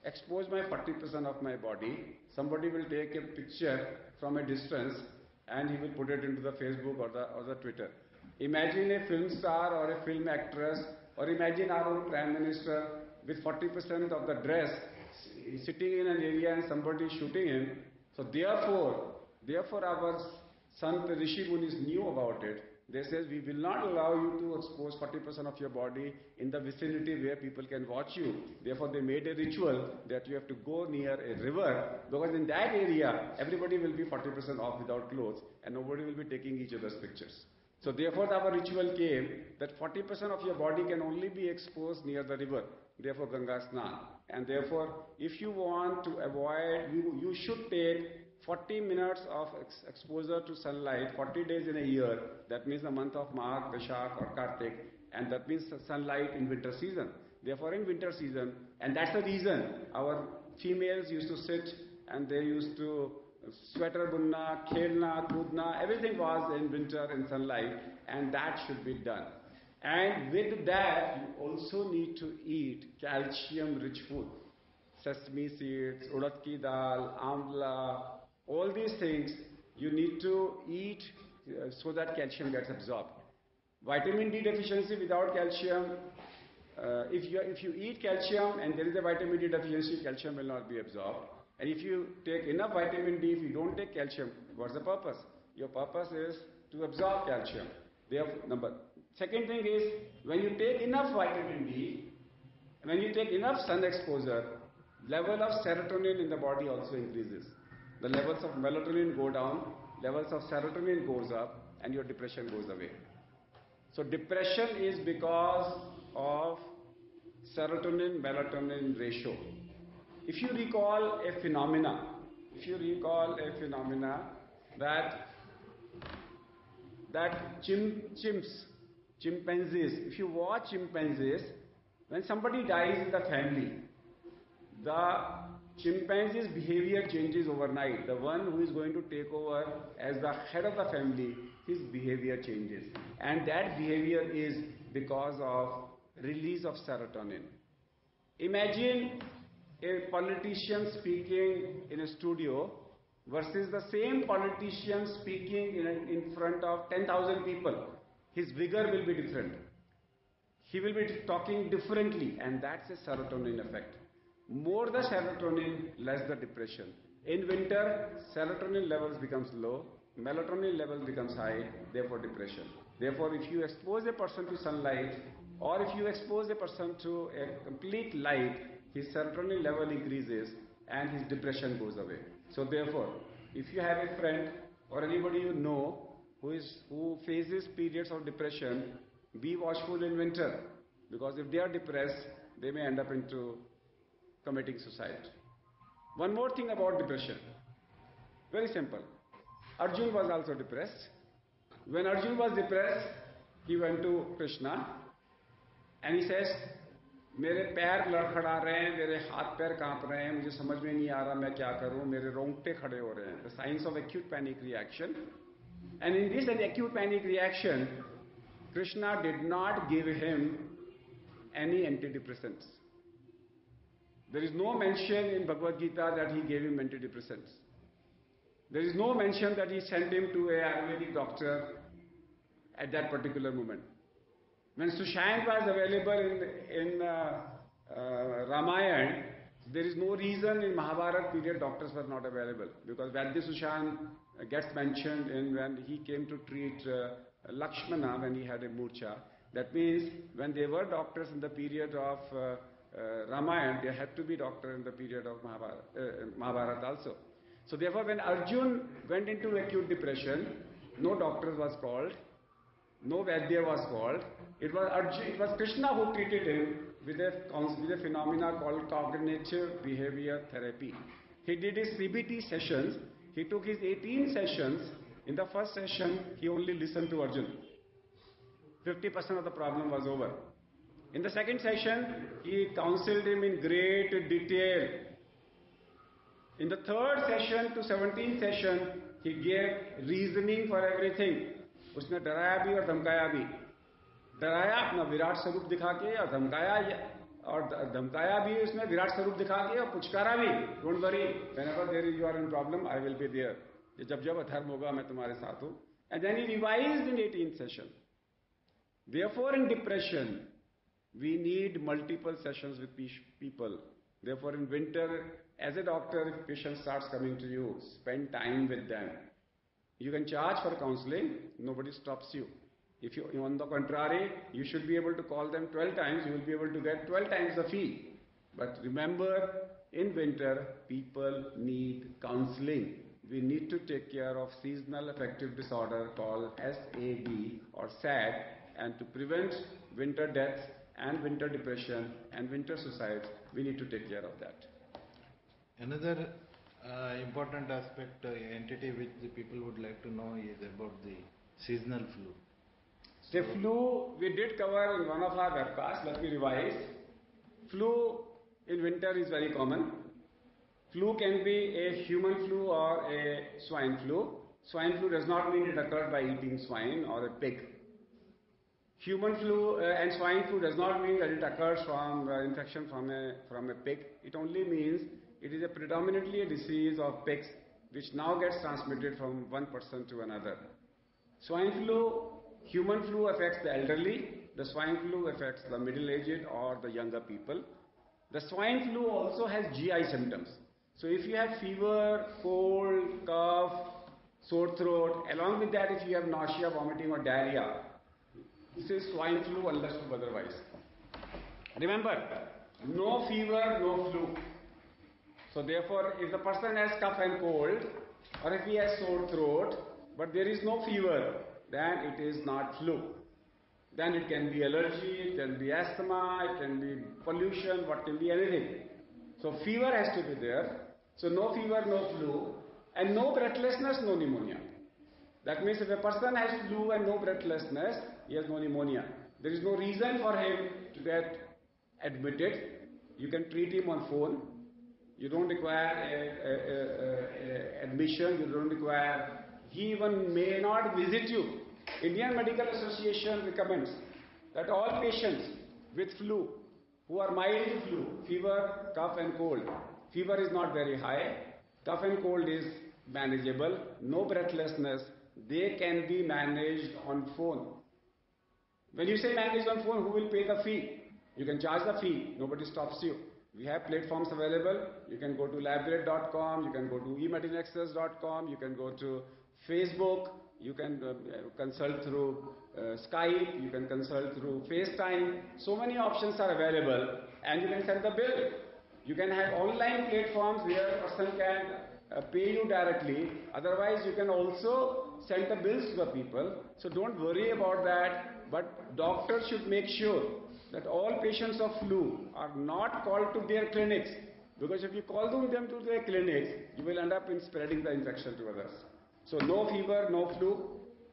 S1: expose my 40% of my body. Somebody will take a picture from a distance and he will put it into the Facebook or the Twitter. Imagine a film star or a film actress, or imagine our own Prime Minister with 40% of the dress sitting in an area and somebody shooting him. So therefore our Sant Rishi Munis knew about it. They says, we will not allow you to expose 40% of your body in the vicinity where people can watch you. Therefore, they made a ritual that you have to go near a river, because in that area, everybody will be 40% off without clothes and nobody will be taking each other's pictures. So therefore, our ritual came that 40% of your body can only be exposed near the river. Therefore, Ganga Snan. And therefore, if you want to avoid, you should take 40 minutes of exposure to sunlight, 40 days in a year. That means the month of Magh, Vaishakh or Kartik, and that means sunlight in winter season. Therefore, in winter season, and that's the reason our females used to sit and they used to sweater bunna, khelna, kudna, everything was in winter in sunlight, and that should be done. And with that, you also need to eat calcium-rich food. Sesame seeds, urad ki dal, amla, all these things you need to eat so that calcium gets absorbed. Vitamin D deficiency without calcium, if you eat calcium and there is a vitamin D deficiency, calcium will not be absorbed. And if you take enough vitamin D, if you don't take calcium, what's the purpose? Your purpose is to absorb calcium. Second thing is, when you take enough vitamin D, when you take enough sun exposure, level of serotonin in the body also increases. The levels of melatonin go down, levels of serotonin goes up, and your depression goes away. So depression is because of serotonin-melatonin ratio. If you recall a phenomena that chimpanzees, if you watch chimpanzees, when somebody dies in the family, the chimpanzee's behavior changes overnight. The one who is going to take over as the head of the family, his behavior changes. And that behavior is because of release of serotonin. Imagine a politician speaking in a studio versus the same politician speaking in front of 10,000 people. His vigor will be different. He will be talking differently, and that's a serotonin effect. More the serotonin, less the depression. In winter, serotonin levels becomes low, melatonin levels becomes high, therefore depression. Therefore, if you expose a person to sunlight, or if you expose a person to a complete light, his serotonin level increases and his depression goes away. So therefore, if you have a friend or anybody you know who faces periods of depression, be watchful in winter, because if they are depressed, they may end up into committing suicide. One more thing about depression. Very simple. Arjun was also depressed. When Arjun was depressed, he went to Krishna and he says, मेरे पैर लड़खड़ा रहे हैं, मेरे हाथ पैर कांप रहे हैं, मुझे समझ में नहीं आ रहा मैं क्या करूं, मेरे रोंगटे खड़े हो रहे हैं. The signs of acute panic reaction. And in this acute panic reaction, Krishna did not give him any antidepressants. There is no mention in Bhagavad Gita that he gave him antidepressants. There is no mention that he sent him to an Ayurvedic doctor at that particular moment. When Sushant was available in Ramayana, there is no reason in Mahabharata period doctors were not available, because Vaidya Sushant gets mentioned when he came to treat Lakshmana when he had a murcha. That means when there were doctors in the period of Ramayana, there had to be doctor in the period of Mahabharata also. So therefore, when Arjun went into acute depression, no doctor was called, no Vaidya was called. It was Krishna who treated him with a phenomena called cognitive behavior therapy. He did his CBT sessions. He took his 18 sessions. In the first session, he only listened to Arjun. 50% of the problem was over. In the second session, he counseled him in great detail. In the third session to 17th session, he gave reasoning for everything. उसने डराया भी और धमकाया भी. डराया अपना विराट स्वरूप दिखा के और धमकाया और धमकाया भी उसने विराट स्वरूप दिखा के और पुचकारा भी, don't worry, whenever there is you are in problem I will be there, जब जब अधर्म होगा मैं तुम्हारे साथ हूं. And then he revised in 18th सेशन. Therefore in depression we need multiple sessions with people. Therefore in winter, as a doctor, if patient starts coming to you, spend time with them. You can charge for counseling, nobody stops you. If you, on the contrary, you should be able to call them 12 times, you will be able to get 12 times the fee. But remember, in winter, people need counseling. We need to take care of seasonal affective disorder called SAD or SAD, and to prevent winter deaths and winter depression and winter suicides, we need to take care of that.
S2: Another important aspect, entity which the people would like to know is about the seasonal flu.
S1: The flu we did cover in one of our webcasts. Let me revise. Flu in winter is very common. Flu can be a human flu or a swine flu. Swine flu does not mean it occurred by eating swine or a pig. Human flu and swine flu does not mean that it occurs from infection from a pig. It only means it is predominantly a disease of pigs which now gets transmitted from one person to another. Swine flu, human flu affects the elderly. The swine flu affects the middle-aged or the younger people. The swine flu also has GI symptoms. So if you have fever, cold, cough, sore throat, along with that if you have nausea, vomiting or diarrhea, this is swine flu unless otherwise. Remember, no fever, no flu. So therefore, if the person has cough and cold, or if he has sore throat, but there is no fever, then it is not flu. Then it can be allergy, it can be asthma, it can be pollution, what can be anything. So fever has to be there. So no fever, no flu, and no breathlessness, no pneumonia. That means if a person has flu and no breathlessness, he has no pneumonia. There is no reason for him to get admitted. You can treat him on phone. You don't require admission. You don't require. He even may not visit you. Indian Medical Association recommends that all patients with flu, who are mild flu, fever, cough and cold. Fever is not very high. Cough and cold is manageable. No breathlessness. They can be managed on phone. When you say managed on phone, who will pay the fee? You can charge the fee. Nobody stops you. We have platforms available. You can go to library.com. You can go to emedinaccess.com. You can go to Facebook. You can consult through Skype. You can consult through FaceTime. So many options are available. And you can send the bill. You can have online platforms where a person can pay you directly. Otherwise, you can also send the bills to the people. So don't worry about that. But doctors should make sure that all patients of flu are not called to their clinics. Because if you call them to their clinics, you will end up in spreading the infection to others. So no fever, no flu,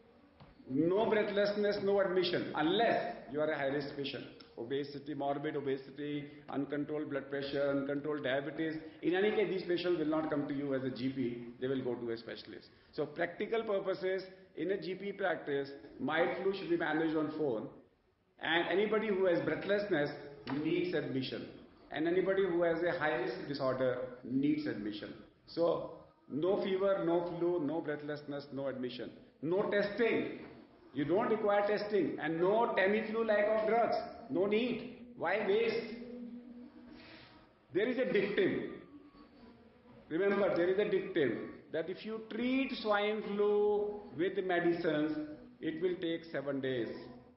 S1: no breathlessness, no admission, unless you are a high-risk patient. Obesity, morbid obesity, uncontrolled blood pressure, uncontrolled diabetes. In any case, these patients will not come to you as a GP. They will go to a specialist. So practical purposes, in a GP practice, mild flu should be managed on phone. And anybody who has breathlessness needs admission. And anybody who has a high-risk disorder needs admission. So no fever, no flu, no breathlessness, no admission. No testing. You don't require testing. And no Tamiflu like of drugs. No need. Why waste? There is a dictum. Remember, there is a dictum that if you treat swine flu with medicines, it will take 7 days.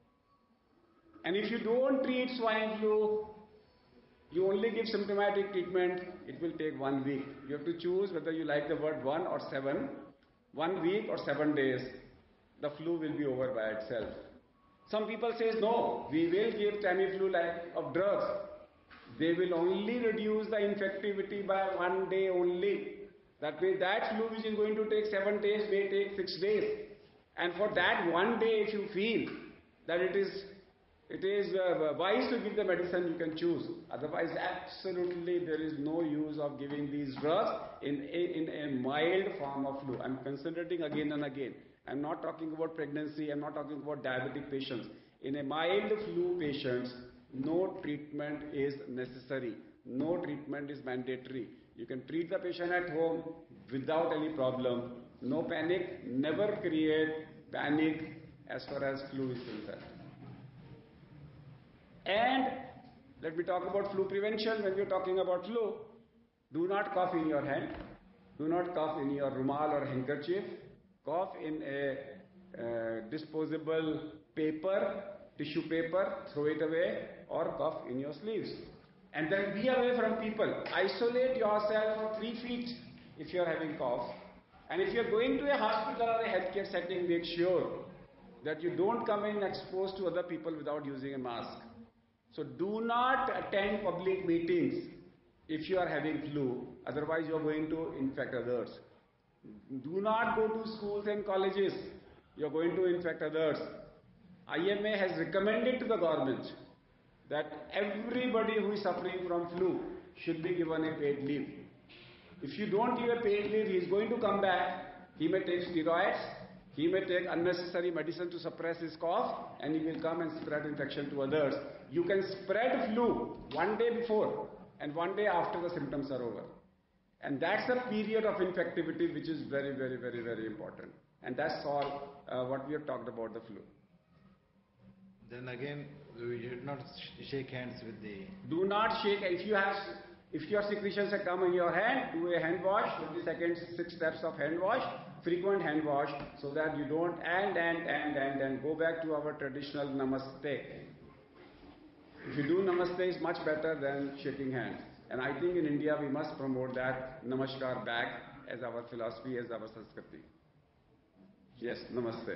S1: And if you don't treat swine flu, you only give symptomatic treatment, it will take 1 week. You have to choose whether you like the word 1 or 7, 1 week or 7 days. The flu will be over by itself. Some people say, no, we will give Tamiflu like of drugs. They will only reduce the infectivity by 1 day only. That means that flu which is going to take 7 days may take 6 days. And for that 1 day, if you feel that it is wise to give the medicine, you can choose. Otherwise, absolutely there is no use of giving these drugs in a mild form of flu. I'm concentrating again and again. I'm not talking about pregnancy, I'm not talking about diabetic patients. In a mild flu patients, No treatment is necessary. No treatment is mandatory. You can treat the patient at home without any problem. No panic. Never create panic as far as flu is concerned. And let me talk about flu prevention. When we are talking about flu, do not cough in your hand. Do not cough in your rumal or handkerchief. Cough in a disposable paper, tissue paper, throw it away, or cough in your sleeves. And then be away from people. Isolate yourself for 3 feet if you are having cough. And if you are going to a hospital or a healthcare setting, make sure that you don't come in exposed to other people without using a mask. So do not attend public meetings if you are having flu, otherwise you are going to infect others. Do not go to schools and colleges, you are going to infect others. IMA has recommended to the government that everybody who is suffering from flu should be given a paid leave. If you don't give a paid leave, he is going to come back, he may take steroids, he may take unnecessary medicine to suppress his cough, and he will come and spread infection to others. You can spread flu one day before and one day after the symptoms are over. And that's a period of infectivity which is very, very, very, very important. And that's all what we have talked about the flu.
S2: Then again, we should not shake hands with the...
S1: Do not shake. If your secretions have come in your hand, do a hand wash, 20 seconds, 6 steps of hand wash, frequent hand wash, so that you don't and go back to our traditional namaste. If you do namaste, it's much better than shaking hands. And I think in India we must promote that namaskar back as our philosophy, as our sanskriti. Yes, namaste.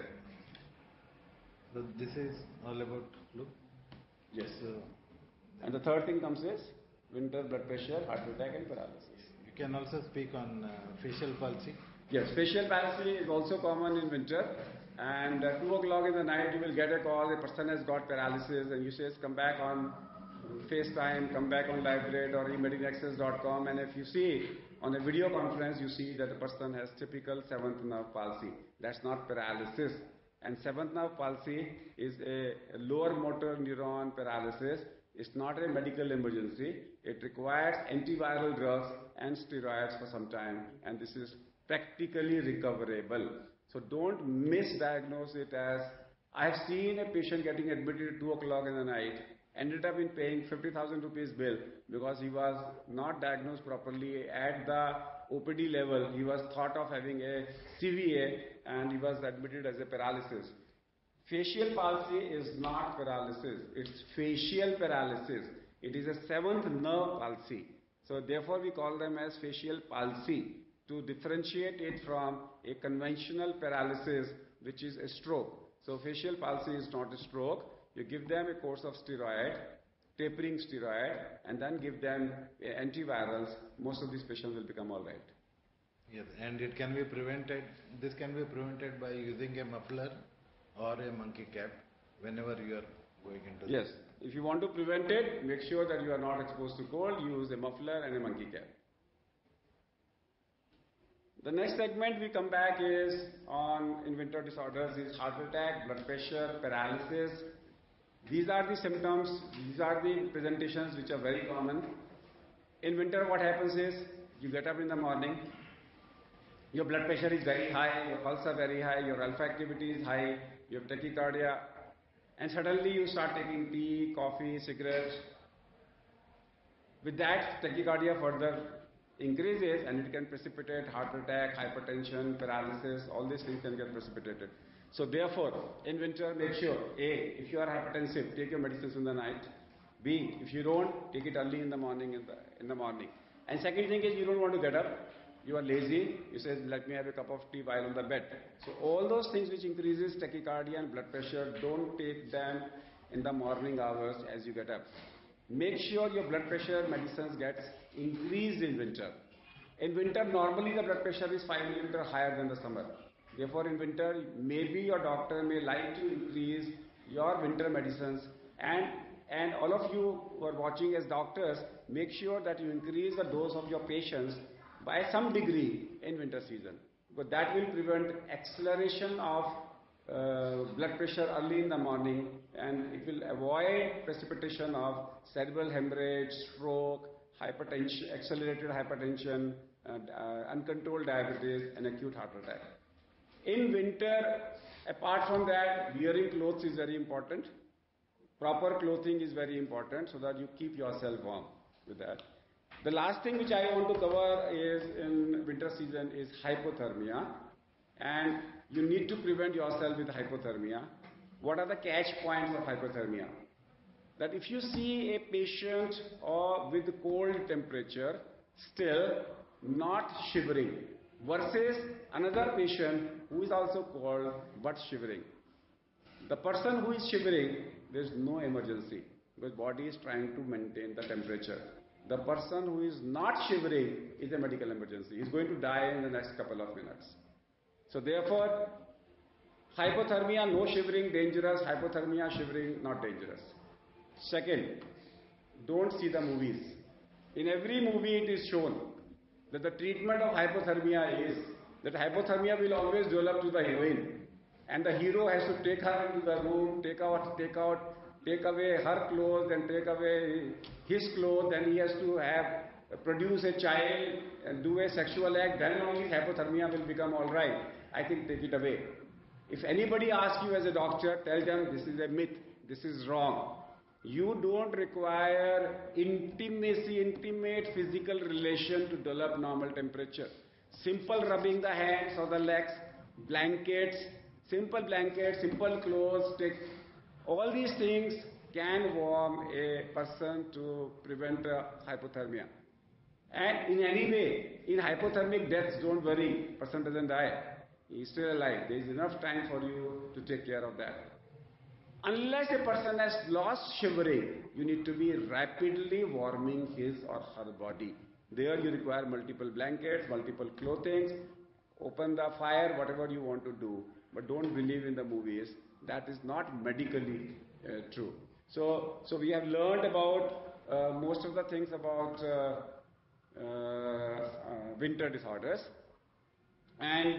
S2: So this is all about flu?
S1: Yes. And the third thing comes is winter blood pressure, heart attack and paralysis.
S2: You can also speak on facial palsy.
S1: Yes, facial palsy is also common in winter, and 2 o'clock in the night you will get a call, a person has got paralysis, and you say come back on FaceTime, come back on LiveGrid or eMedicalAccess.com, and if you see on a video conference, you see that the person has typical 7th nerve palsy. That's not paralysis. And 7th nerve palsy is a lower motor neuron paralysis. It's not a medical emergency. It requires antiviral drugs and steroids for some time, and this is practically recoverable. So don't misdiagnose it as... I have seen a patient getting admitted at 2 o'clock in the night, ended up in paying 50,000 rupees bill because he was not diagnosed properly at the OPD level. He was thought of having a CVA and he was admitted as a paralysis. Facial palsy is not paralysis, it's facial paralysis. It is a 7th nerve palsy. So therefore we call them as facial palsy to differentiate it from a conventional paralysis which is a stroke. So facial palsy is not a stroke. You give them a course of steroid, tapering steroid, and then give them antivirals. Most of these patients will become all right.
S2: Yes, and it can be prevented. This can be prevented by using a muffler or a monkey cap whenever you are going into...
S1: Yes, if you want to prevent it, make sure that you are not exposed to cold. Use a muffler and a monkey cap. The next segment we come back is on in winter disorders is heart attack, blood pressure, paralysis. These are the symptoms, these are the presentations which are very common. In winter what happens is, you get up in the morning, your blood pressure is very high, your pulse are very high, your alpha activity is high, you have tachycardia, and suddenly you start taking tea, coffee, cigarettes. With that, tachycardia further increases and it can precipitate heart attack, hypertension, paralysis, all these things can get precipitated. So therefore, in winter, make sure, A, if you are hypertensive, take your medicines in the night. B, if you don't, take it early in the morning. And second thing is, you don't want to get up. You are lazy. You say, let me have a cup of tea while on the bed. So all those things which increases tachycardia and blood pressure, don't take them in the morning hours as you get up. Make sure your blood pressure medicines gets increased in winter. In winter, normally the blood pressure is 5 mm higher than the summer. Therefore, in winter, maybe your doctor may like to increase your winter medicines, and all of you who are watching as doctors, make sure that you increase the dose of your patients by some degree in winter season, because that will prevent acceleration of blood pressure early in the morning, and it will avoid precipitation of cerebral hemorrhage, stroke, hypertension, accelerated hypertension, uncontrolled diabetes, and acute heart attack. In winter, apart from that, wearing clothes is very important. Proper clothing is very important so that you keep yourself warm with that. The last thing which I want to cover is in winter season is hypothermia, and you need to prevent yourself with hypothermia. What are the catch points of hypothermia? That if you see a patient or with cold temperature still not shivering versus another patient who is also cold but shivering. The person who is shivering, there is no emergency because body is trying to maintain the temperature. The person who is not shivering is a medical emergency. He is going to die in the next couple of minutes. So therefore, hypothermia, no shivering, dangerous. Hypothermia, shivering, not dangerous. Second, don't see the movies. In every movie it is shown that the treatment of hypothermia is that hypothermia will always develop to the heroine. And the hero has to take her into the room, take away her clothes, and take away his clothes, then he has to produce a child and do a sexual act, then only hypothermia will become alright. I think take it away. If anybody asks you as a doctor, tell them this is a myth, this is wrong. You don't require intimate physical relation to develop normal temperature. Simple rubbing the hands or the legs, blankets, simple clothes, all these things can warm a person to prevent hypothermia. And in any way, in hypothermic deaths, don't worry, person doesn't die. He is still alive. There is enough time for you to take care of that. Unless a person has lost shivering, you need to be rapidly warming his or her body. There you require multiple blankets, multiple clothing, open the fire, whatever you want to do. But don't believe in the movies. That is not medically true. So we have learned about most of the things about winter disorders. And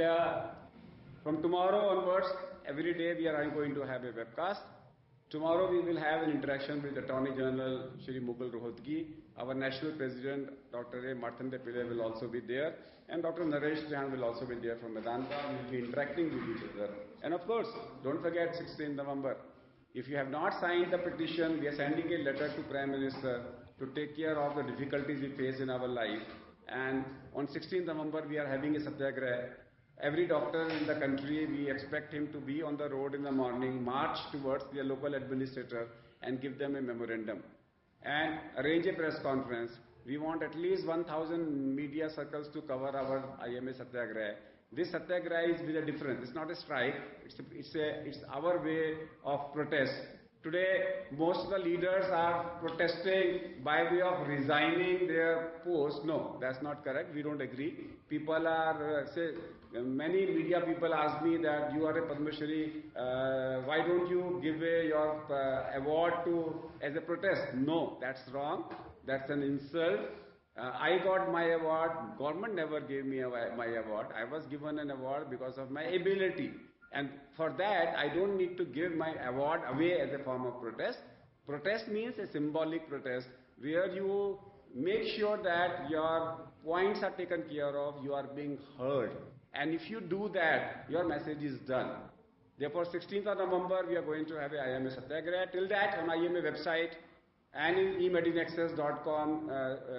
S1: from tomorrow onwards, every day we are going to have a webcast. Tomorrow we will have an interaction with Attorney General Shri Mukul Rohatgi. Our National President, Dr. A. Marthande Pillai will also be there. And Dr. Naresh Jahan will also be there from Medanta. We will be interacting with each other. And of course, don't forget 16th November. If you have not signed the petition, we are sending a letter to Prime Minister to take care of the difficulties we face in our life. And on 16th November, we are having a satyagraha. Every doctor in the country, we expect him to be on the road in the morning, march towards their local administrator and give them a memorandum. And arrange a press conference. We want at least 1,000 media circles to cover our IMA Satyagraha. This Satyagraha is with a difference. It's not a strike. It's our way of protest. Today, most of the leaders are protesting by way of resigning their post. No, that's not correct. We don't agree. People are, many media people ask me that you are a Padma Shri, why don't you give your award as a protest? No, that's wrong. That's an insult. I got my award. Government never gave me my award. I was given an award because of my ability. And for that, I don't need to give my award away as a form of protest. Protest means a symbolic protest where you make sure that your points are taken care of, you are being heard. And if you do that, your message is done. Therefore, 16th of November, we are going to have a IMA Satyagraha. Till that, on IMA website and in emedinexus.com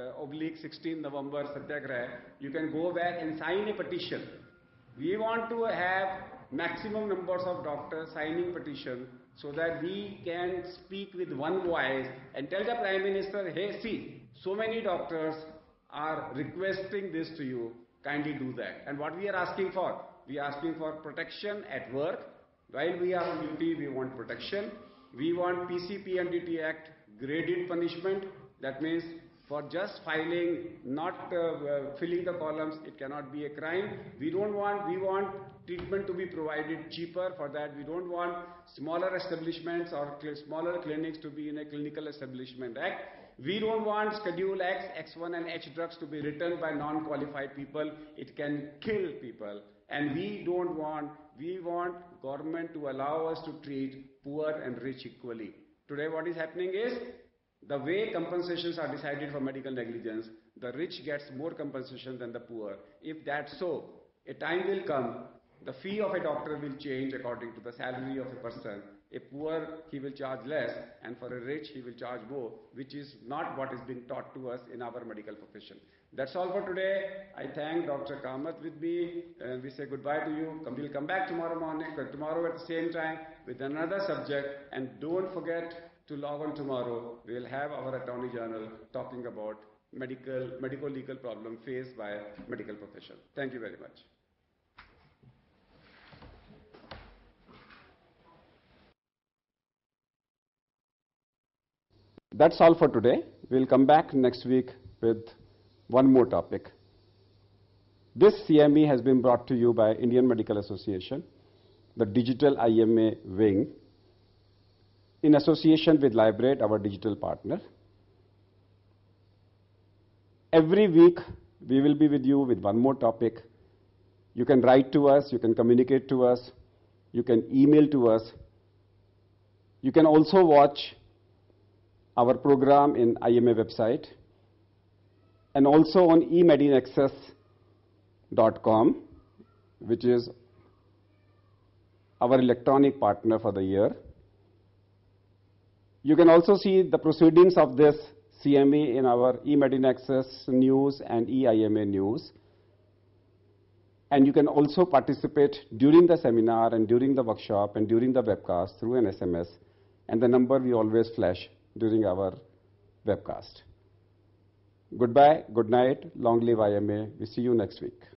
S1: /16th November Satyagraha, you can go back and sign a petition. We want to have maximum numbers of doctors signing petition so that we can speak with one voice and tell the Prime Minister, hey, see, so many doctors are requesting this to you, kindly do that. And what we are asking for? We are asking for protection at work. While we are on duty, we want protection. We want PCPNDT Act graded punishment. That means for just filing, not filling the columns, it cannot be a crime. We want treatment to be provided cheaper. For that, we don't want smaller establishments or smaller clinics to be in a Clinical Establishment Act. We don't want Schedule X, X1 and H drugs to be written by non-qualified people. It can kill people. And we don't want we want government to allow us to treat poor and rich equally. Today what is happening is, the way compensations are decided for medical negligence, the rich gets more compensation than the poor. If that's so, a time will come, the fee of a doctor will change according to the salary of a person. A poor, he will charge less, and for a rich, he will charge more, which is not what is being taught to us in our medical profession. That's all for today. I thank Dr. Kamath with me, and we say goodbye to you. We'll come back tomorrow morning, tomorrow at the same time with another subject, and don't forget to log on tomorrow. We'll have our Attorney General talking about medical legal problem faced by medical profession. Thank you very much. That's all for today. We'll come back next week with one more topic. This CME has been brought to you by Indian Medical Association, the Digital IMA Wing, in association with Librate, our digital partner. Every week, we will be with you with one more topic. You can write to us, you can communicate to us, you can email to us. You can also watch our program in IMA website and also on emedinaccess.com, which is our electronic partner for the year. You can also see the proceedings of this CME in our eMedinaccess news and eIMA news. And you can also participate during the seminar and during the workshop and during the webcast through an SMS, and the number we always flash during our webcast. Goodbye, good night, long live IMA. We see you next week.